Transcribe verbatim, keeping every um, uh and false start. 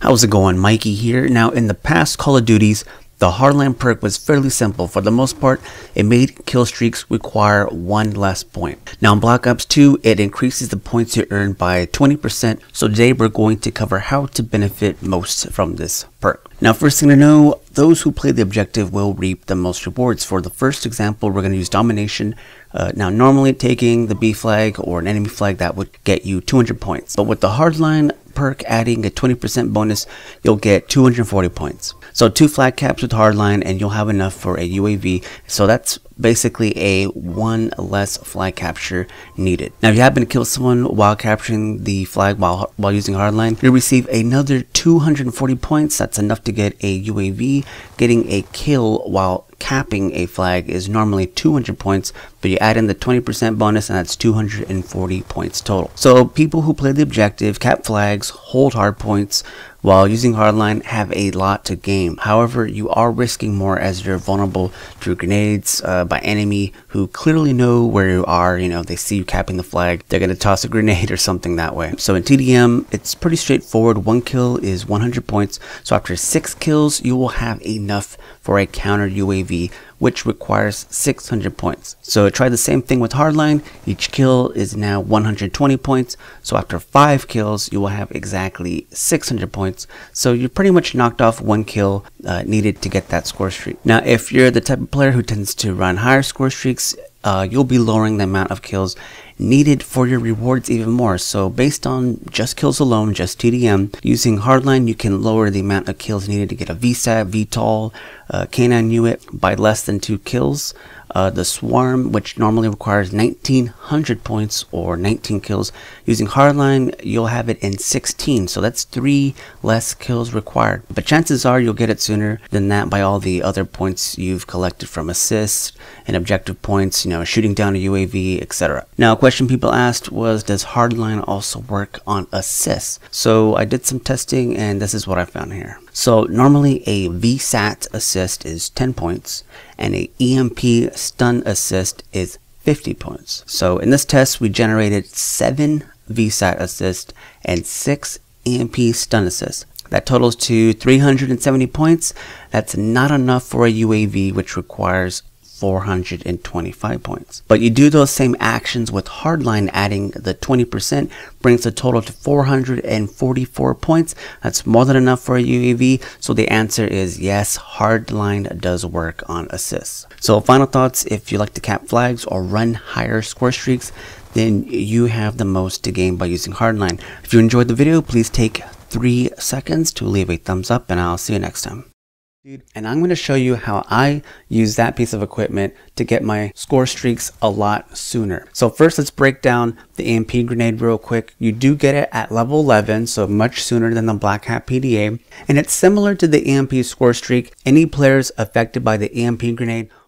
How's it going? Mikey here. Now, in the past Call of Duties, the Hardline perk was fairly simple. For the most part, it made kill streaks require one less point. Now in Black Ops two, it increases the points you earn by twenty percent. So today we're going to cover how to benefit most from this perk. Now, first thing to know, those who play the objective will reap the most rewards. For the first example, we're going to use Domination. Uh, now, normally taking the B flag or an enemy flag, that would get you two hundred points. But with the Hardline perk adding a twenty percent bonus, you'll get two hundred forty points. So two flag caps with Hardline and you'll have enough for a U A V. So that's basically a one less flag capture needed. Now, if you happen to kill someone while capturing the flag while while using Hardline, you'll receive another two hundred forty points. That's enough to get a U A V. Getting a kill while capping a flag is normally two hundred points, but you add in the twenty percent bonus and that's two hundred forty points total. So people who play the objective, cap flags, hold hard points while using Hardline have a lot to gain. However, you are risking more as you're vulnerable to grenades uh, by enemy who clearly know where you are. You know, they see you capping the flag, they're going to toss a grenade or something that way. So in T D M, it's pretty straightforward. One kill is one hundred points. So after six kills, you will have enough for a counter U A V, which requires six hundred points. So try the same thing with Hardline. Each kill is now one hundred twenty points. So after five kills, you will have exactly six hundred points. So you pretty much knocked off one kill uh, needed to get that score streak. Now, if you're the type of player who tends to run higher score streaks, uh, you'll be lowering the amount of kills needed for your rewards even more. So based on just kills alone, just T D M, using Hardline, you can lower the amount of kills needed to get a V SAT, V TOL, uh, K nine U I T by less than two kills. Uh, the Swarm, which normally requires nineteen hundred points or nineteen kills, using Hardline, you'll have it in sixteen. So that's three less kills required. But chances are you'll get it sooner than that by all the other points you've collected from assists and objective points, you know, shooting down a U A V, et cetera. Now, a question people asked was, does Hardline also work on assists? So I did some testing and this is what I found here. So normally a V SAT assist is ten points and a E M P stun assist is fifty points. So in this test, we generated seven V SAT assists and six E M P stun assists. That totals to three hundred seventy points. That's not enough for a U A V, which requires four hundred twenty-five points. But you do those same actions with Hardline, adding the twenty percent brings the total to four hundred forty-four points. That's more than enough for a U A V. So the answer is yes, Hardline does work on assists. So final thoughts, if you like to cap flags or run higher score streaks, then you have the most to gain by using Hardline. If you enjoyed the video, please take three seconds to leave a thumbs up and I'll see you next time. And I'm going to show you how I use that piece of equipment to get my score streaks a lot sooner. So first, let's break down the E M P grenade real quick. You do get it at level eleven, so much sooner than the Black Hat P D A. And it's similar to the E M P score streak. Any players affected by the E M P grenade